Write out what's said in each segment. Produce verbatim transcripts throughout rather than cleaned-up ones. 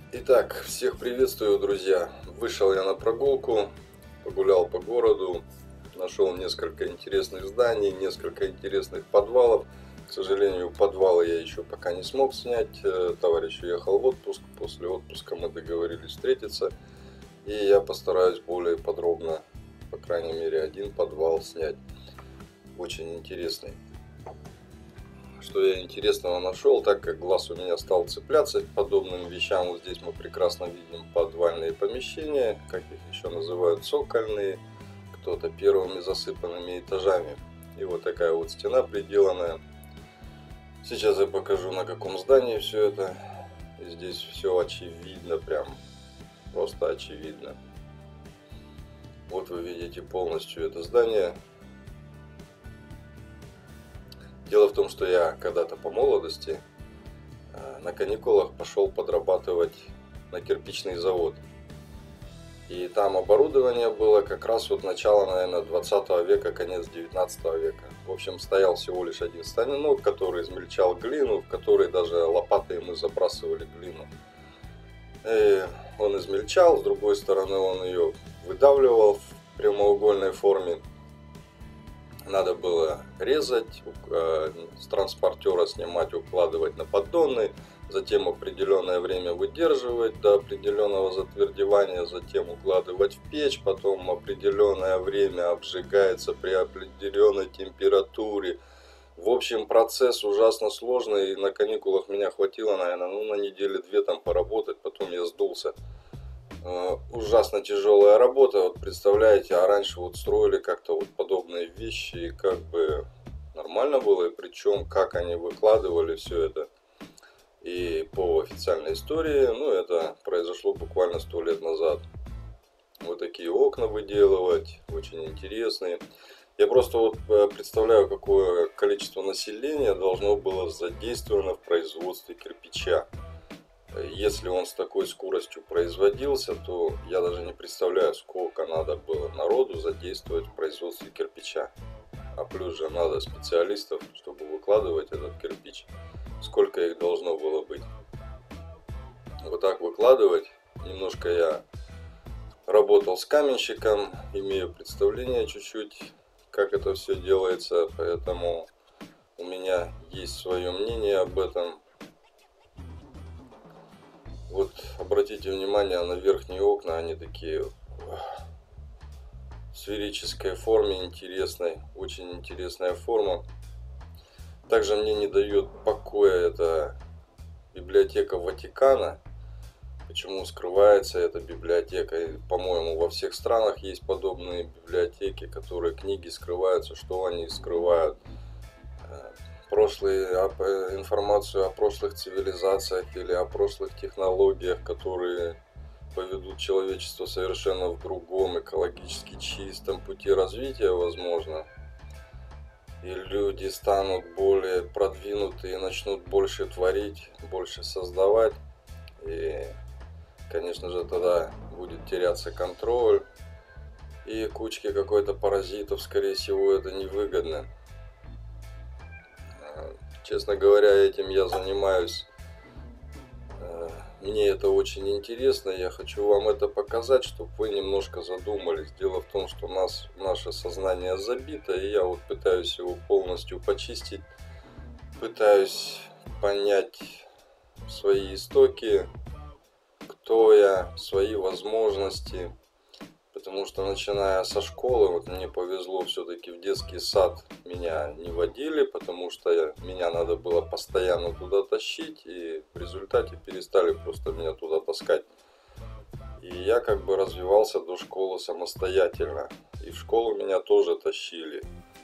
Итак, всех приветствую, друзья. Вышел я на прогулку, погулял по городу, нашел несколько интересных зданий, несколько интересных подвалов. К сожалению, подвалы я еще пока не смог снять. Товарищ уехал в отпуск, после отпуска мы договорились встретиться. И я постараюсь более подробно, по крайней мере, один подвал снять. Очень интересный. Что я интересного нашел, так как глаз у меня стал цепляться к подобным вещам. Вот здесь мы прекрасно видим подвальные помещения, как их еще называют, цокольные, кто-то первыми засыпанными этажами. И вот такая вот стена приделанная. Сейчас я покажу, на каком здании все это. И здесь все очевидно, прям просто очевидно. Вот вы видите полностью это здание. Дело в том, что я когда-то по молодости на каникулах пошел подрабатывать на кирпичный завод. И там оборудование было как раз вот начало, наверное, двадцатого века, конец девятнадцатого века. В общем, стоял всего лишь один станинок, который измельчал глину, в который даже лопатой мы забрасывали глину. И он измельчал, с другой стороны он ее выдавливал в прямоугольной форме. Надо было резать, с транспортера снимать, укладывать на поддоны, затем определенное время выдерживать до определенного затвердевания, затем укладывать в печь, потом определенное время обжигается при определенной температуре. В общем, процесс ужасно сложный, и на каникулах меня хватило, наверное, ну, на недели-две там поработать, потом я сдулся. Ужасно тяжелая работа, вот представляете, а раньше вот строили как-то вот подобные вещи, и как бы нормально было, и причем как они выкладывали все это. И по официальной истории, ну, это произошло буквально сто лет назад. Вот такие окна выделывать, очень интересные. Я просто вот представляю, какое количество населения должно было задействовано в производстве кирпича. Если он с такой скоростью производился, то я даже не представляю, сколько надо было народу задействовать в производстве кирпича. А плюс же надо специалистов, чтобы выкладывать этот кирпич. Сколько их должно было быть. Вот так выкладывать. Немножко я работал с каменщиком, имею представление чуть-чуть, как это все делается. Поэтому у меня есть свое мнение об этом. Вот обратите внимание на верхние окна, они такие в сферической форме, интересной, очень интересная форма. Также мне не дает покоя эта библиотека Ватикана. Почему скрывается эта библиотека? По-моему, во всех странах есть подобные библиотеки, которые книги скрываются, что они скрывают. Прошлые, информацию о прошлых цивилизациях или о прошлых технологиях, которые поведут человечество совершенно в другом, экологически чистом пути развития, возможно. И люди станут более продвинутые, начнут больше творить, больше создавать. И, конечно же, тогда будет теряться контроль. И кучке какой-то паразитов, скорее всего, это невыгодно. Честно говоря, этим я занимаюсь. Мне это очень интересно. Я хочу вам это показать, чтобы вы немножко задумались. Дело в том, что у нас наше сознание забито, и я вот пытаюсь его полностью почистить. Пытаюсь понять свои истоки, кто я, свои возможности. Потому что, начиная со школы, вот мне повезло, все-таки в детский сад меня не водили, потому что меня надо было постоянно туда тащить, и в результате перестали просто меня туда таскать. И я как бы развивался до школы самостоятельно, и в школу меня тоже тащили.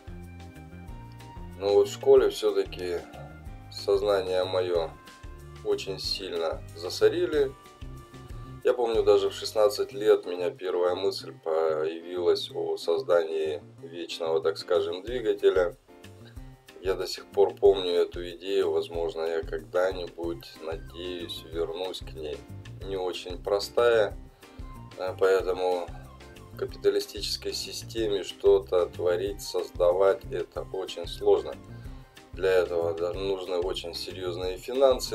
Но вот в школе все-таки сознание мое очень сильно засорили. Я помню, даже в шестнадцать лет у меня первая мысль появилась о создании вечного, так скажем, двигателя. Я до сих пор помню эту идею, возможно, я когда-нибудь, надеюсь, вернусь к ней. Не очень простая, поэтому в капиталистической системе что-то творить, создавать, это очень сложно. Для этого нужны очень серьезные финансы.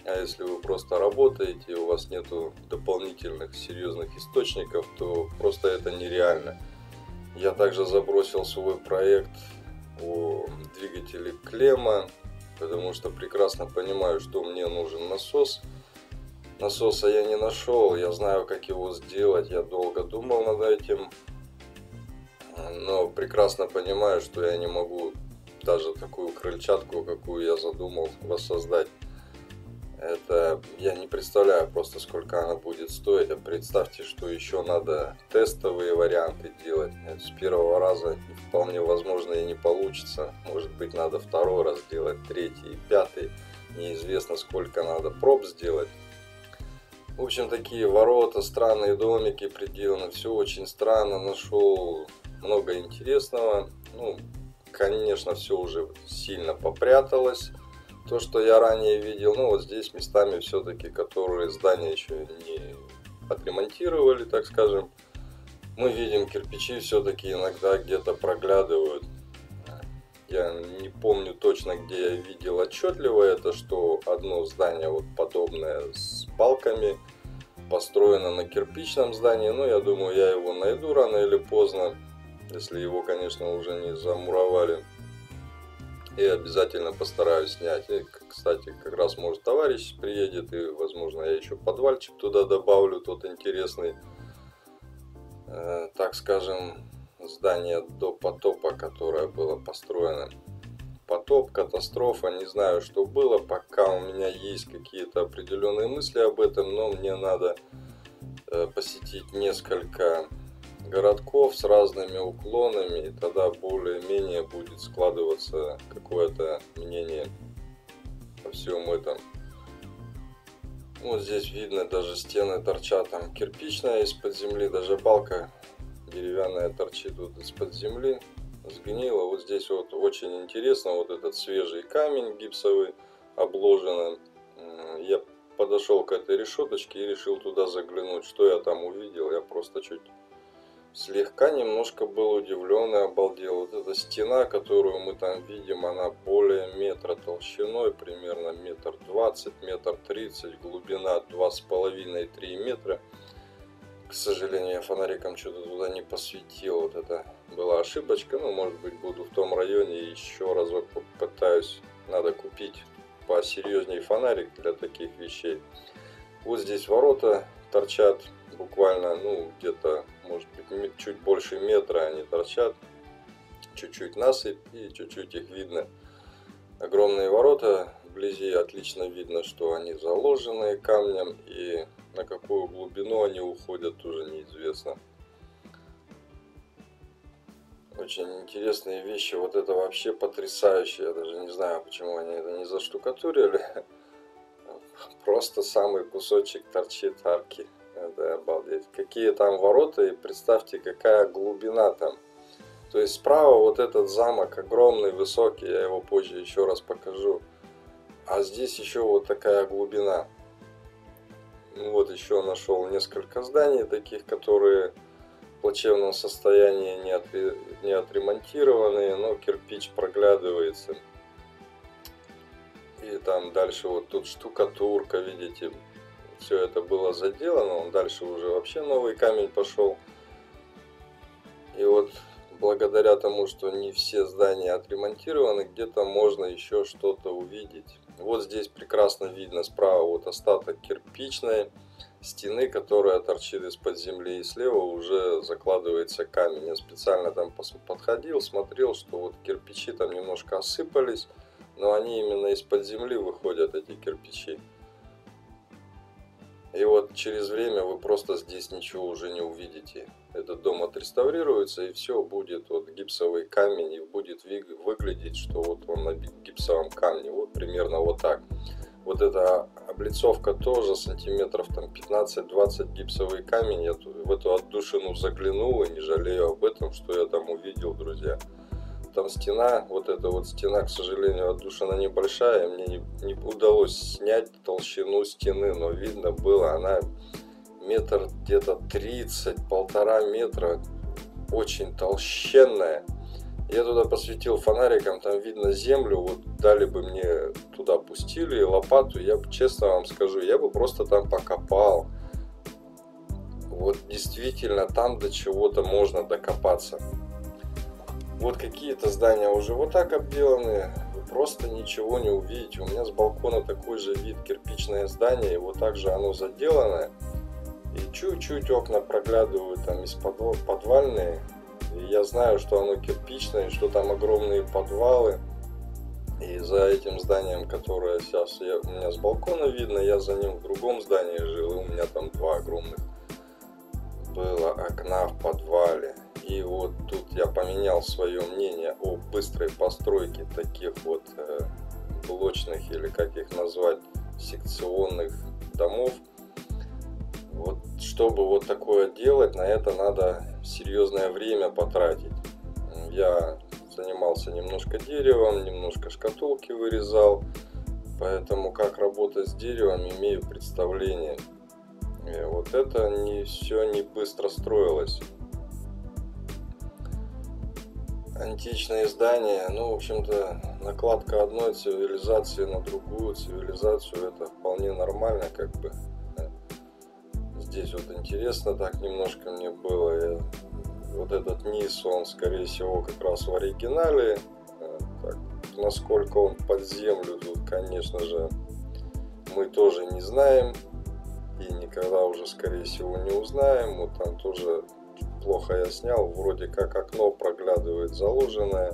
А если вы просто работаете, у вас нету дополнительных серьезных источников, то просто это нереально. Я также забросил свой проект о двигателе клемма, потому что прекрасно понимаю, что мне нужен насос. Насоса я не нашел, я знаю, как его сделать, я долго думал над этим, но прекрасно понимаю, что я не могу даже такую крыльчатку, какую я задумал, воссоздать. Это я не представляю просто, сколько она будет стоить, а представьте, что еще надо тестовые варианты делать. С первого раза вполне возможно и не получится, может быть надо второй раз делать, третий, пятый, неизвестно сколько надо проб сделать. В общем, такие ворота, странные домики приделаны, все очень странно, нашел много интересного. Ну, конечно, все уже сильно попряталось, то, что я ранее видел. Ну, вот здесь местами все-таки, которые здания еще не отремонтировали, так скажем. Мы видим, кирпичи все-таки иногда где-то проглядывают. Я не помню точно, где я видел отчетливо это, что одно здание вот подобное с балками построено на кирпичном здании. Но я думаю, я его найду рано или поздно, если его, конечно, уже не замуровали. И обязательно постараюсь снять. И, кстати, как раз может товарищ приедет, и возможно я еще подвальчик туда добавлю, тот интересный, э, так скажем, здание до потопа, которое было построено. Потоп, катастрофа, не знаю, что было, пока у меня есть какие-то определенные мысли об этом, но мне надо э, посетить несколько городков с разными уклонами, и тогда более-менее будет складываться какое-то мнение о всем этом. Вот здесь видно, даже стены торчат, там кирпичная из-под земли, даже балка деревянная торчит вот из-под земли, сгнила. Вот здесь вот очень интересно, вот этот свежий камень гипсовый обложен. Я подошел к этой решеточке и решил туда заглянуть. Что я там увидел? Я просто чуть слегка немножко был удивлен и обалдел. Вот эта стена, которую мы там видим, она более метра толщиной, примерно метр двадцать, метр тридцать, глубина два с половиной — три метра. К сожалению, я фонариком что-то туда не посветил. Вот это была ошибочка. Ну, может быть, буду в том районе еще разок попытаюсь. Надо купить посерьезнее фонарик для таких вещей. Вот здесь ворота торчат буквально, ну, где-то, может быть, чуть больше метра они торчат. Чуть-чуть насыпь и чуть-чуть их видно. Огромные ворота. Вблизи отлично видно, что они заложены камнем, и на какую глубину они уходят, тоже неизвестно. Очень интересные вещи. Вот это вообще потрясающе. Я даже не знаю, почему они это не заштукатурили. Просто самый кусочек торчит арки. Это обалдеть. Какие там ворота, и представьте, какая глубина там. То есть справа вот этот замок огромный, высокий. Я его позже еще раз покажу. А здесь еще вот такая глубина. Ну, вот еще нашел несколько зданий таких, которые в плачевном состоянии, не, отре... не отремонтированные, но кирпич проглядывается. И там дальше вот тут штукатурка, видите, все это было заделано. Он дальше уже вообще новый камень пошел. И вот благодаря тому, что не все здания отремонтированы, где-то можно еще что-то увидеть. Вот здесь прекрасно видно справа вот остаток кирпичной стены, которая торчит из-под земли, и слева уже закладывается камень. Я специально там подходил, смотрел, что вот кирпичи там немножко осыпались, но они именно из-под земли выходят, эти кирпичи. И вот через время вы просто здесь ничего уже не увидите. Этот дом отреставрируется, и все будет вот гипсовый камень, и будет выглядеть, что вот он на гипсовом камне. Вот примерно вот так. Вот эта облицовка тоже сантиметров там пятнадцать-двадцать гипсовый камень. Я в эту отдушину заглянул и не жалею об этом, что я там увидел, друзья. Там стена, вот эта вот стена, к сожалению, отдушина небольшая. Мне не, не удалось снять толщину стены, но видно было, она метр где-то тридцать, полтора метра, очень толщенная. Я туда посветил фонариком, там видно землю, вот дали бы мне туда пустили лопату, я бы, честно вам скажу, я бы просто там покопал. Вот действительно там до чего-то можно докопаться. Вот какие-то здания уже вот так обделаны, вы просто ничего не увидите. У меня с балкона такой же вид, кирпичное здание, и вот так же оно заделано. И чуть-чуть окна проглядывают там из подвальные. И я знаю, что оно кирпичное, что там огромные подвалы. И за этим зданием, которое сейчас я, у меня с балкона видно, я за ним в другом здании жил. И у меня там два огромных было окна в подвале. И вот тут я поменял свое мнение о быстрой постройке таких вот э, блочных, или как их назвать, секционных домов. Вот чтобы вот такое делать, на это надо серьезное время потратить. Я занимался немножко деревом, немножко шкатулки вырезал, поэтому как работать с деревом имею представление. И вот это не все не быстро строилось. Античные здания, ну, в общем-то, накладка одной цивилизации на другую цивилизацию, это вполне нормально, как бы. Здесь вот интересно так немножко мне было. Я, вот этот низ, он, скорее всего, как раз в оригинале. Так, насколько он под землю, тут, конечно же, мы тоже не знаем. И никогда уже, скорее всего, не узнаем. Вот там тоже плохо я снял. Вроде как окно проглядывает заложенное.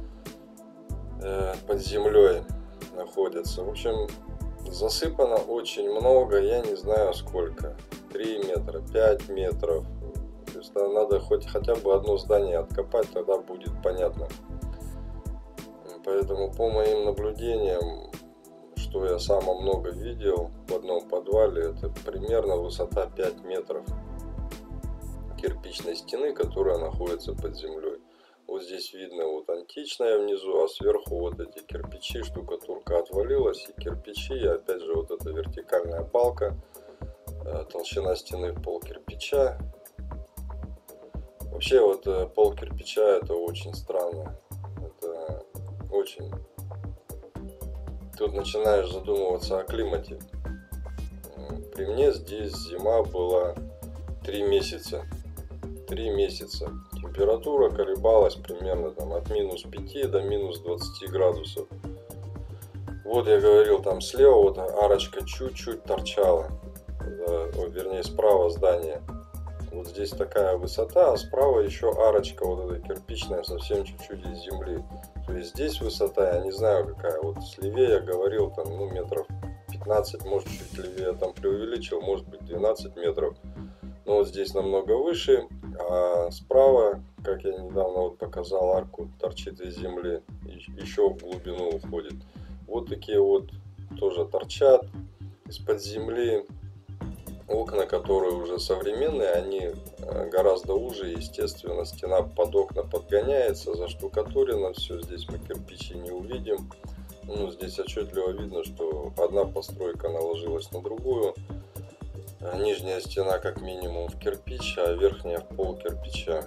Э, под землей находится. В общем, засыпано очень много. Я не знаю сколько. три метра, пять метров. То есть надо хоть хотя бы одно здание откопать, тогда будет понятно. Поэтому по моим наблюдениям, что я самое много видел в одном подвале, это примерно высота пять метров кирпичной стены, которая находится под землей. Вот здесь видно вот античная внизу, а сверху вот эти кирпичи, штукатурка отвалилась, и кирпичи, и опять же вот эта вертикальная балка. Толщина стены пол кирпича. Вообще вот пол кирпича это очень странно. Это очень. Тут начинаешь задумываться о климате. При мне здесь зима была три месяца. Три месяца. Температура колебалась примерно там, от минус пяти до минус двадцати градусов. Вот я говорил, там слева вот арочка чуть-чуть торчала. О, вернее, справа здание. Вот здесь такая высота, а справа еще арочка вот эта кирпичная, совсем чуть-чуть из земли. То есть здесь высота, я не знаю какая. Вот с левее я говорил, там, ну, метров пятнадцать, может, чуть левее там преувеличил, может быть, двенадцать метров. Но вот здесь намного выше, а справа, как я недавно вот показал, арку торчит из земли, еще в глубину уходит. Вот такие вот тоже торчат из-под земли. Окна, которые уже современные, они гораздо уже, естественно, стена под окна подгоняется, заштукатурено все, здесь мы кирпичи не увидим. Ну, здесь отчетливо видно, что одна постройка наложилась на другую. Нижняя стена как минимум в кирпич, а верхняя в пол кирпича.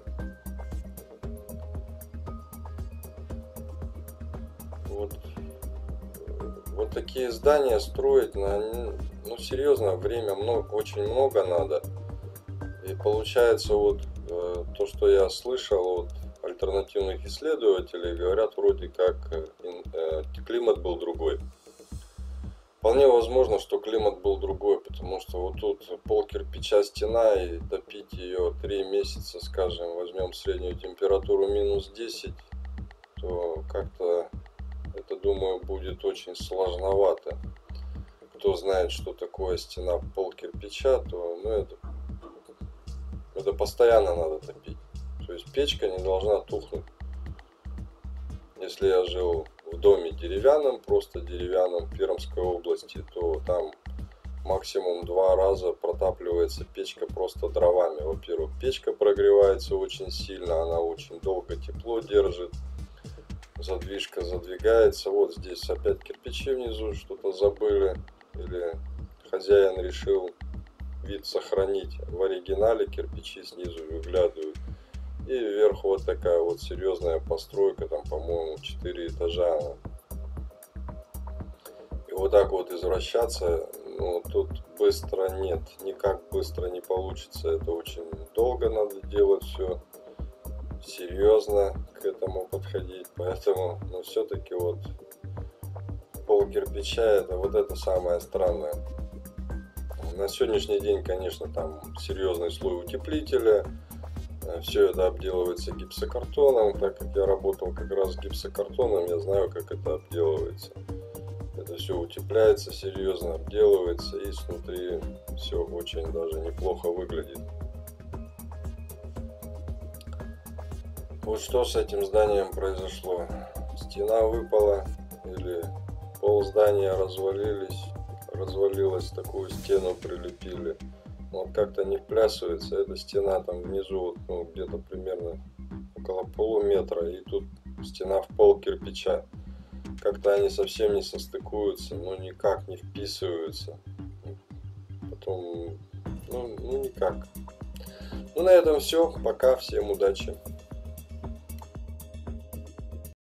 Вот, вот такие здания строить на... Ну, серьезно, время много, очень много надо. И получается, вот э, то, что я слышал от альтернативных исследователей, говорят, вроде как э, э, климат был другой. Вполне возможно, что климат был другой, потому что вот тут пол кирпича стена, и топить ее три месяца, скажем, возьмем среднюю температуру минус десять, то как-то это, думаю, будет очень сложновато. Кто знает, что такое стена в пол кирпича, то ну, это, это постоянно надо топить. То есть печка не должна тухнуть. Если я жил в доме деревянном, просто деревянном в Пермской области, то там максимум два раза протапливается печка просто дровами. Во-первых, печка прогревается очень сильно, она очень долго тепло держит. Задвижка задвигается. Вот здесь опять кирпичи внизу что-то забыли. Или хозяин решил вид сохранить в оригинале, кирпичи снизу выглядывают. И вверху вот такая вот серьезная постройка, там, по-моему, четыре этажа. И вот так вот извращаться, ну, тут быстро нет, никак быстро не получится. Это очень долго надо делать все, серьезно к этому подходить. Поэтому, ну, все-таки вот пол кирпича, это вот это самое странное. На сегодняшний день, конечно, там серьезный слой утеплителя. Все это обделывается гипсокартоном. Так как я работал как раз с гипсокартоном, я знаю, как это обделывается. Это все утепляется серьезно, обделывается, и снутри все очень даже неплохо выглядит. Вот что с этим зданием произошло. Стена выпала, или пол здания развалились, развалилось, такую стену прилепили. Вот как-то не вплясывается. Эта стена там внизу, вот, ну, где-то примерно около полуметра, и тут стена в пол кирпича. Как-то они совсем не состыкуются, ну никак не вписываются. Потом, ну, ну никак. Ну на этом все. Пока, всем удачи.